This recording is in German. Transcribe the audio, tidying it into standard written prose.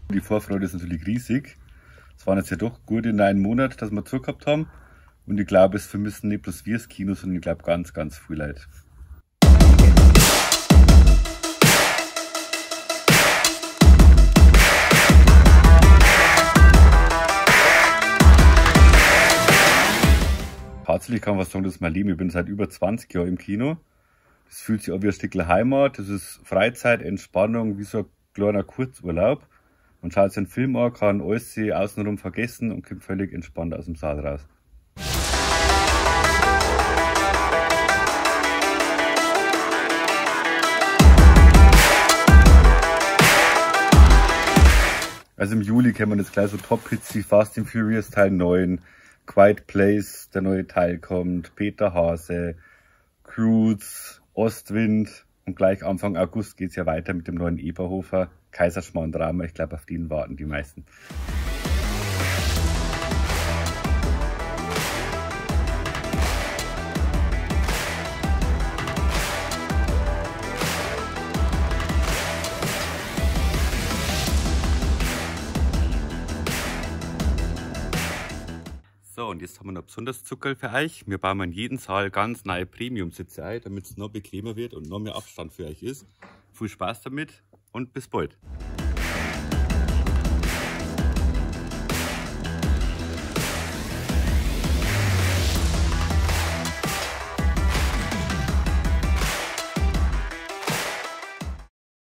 Die Vorfreude ist natürlich riesig. Es waren jetzt ja doch gute 9 Monate, dass wir zugehabt haben. Und ich glaube, es vermissen nicht bloß wir das Kino, sondern ich glaube ganz, ganz viele Leute. Tatsächlich kann man sagen, das ist mein Leben. Ich bin seit über 20 Jahren im Kino. Das fühlt sich an wie ein Stückchen Heimat. Das ist Freizeit, Entspannung, wie so ein kleiner Kurzurlaub. Man schaut sich einen Film an, kann alles außenrum vergessen und kommt völlig entspannt aus dem Saal raus. Also im Juli kommen jetzt gleich so Top-Hits wie Fast and Furious Teil 9, Quiet Place, der neue Teil kommt, Peter Hase, Cruise, Ostwind und gleich Anfang August geht es ja weiter mit dem neuen Eberhofer Kaiserschmarrn-Drama. Ich glaube, auf den warten die meisten. So, und jetzt haben wir noch besonders Zuckerl für euch. Wir bauen in jedem Saal ganz neue Premium-Sitze ein, damit es noch bequemer wird und noch mehr Abstand für euch ist. Viel Spaß damit und bis bald!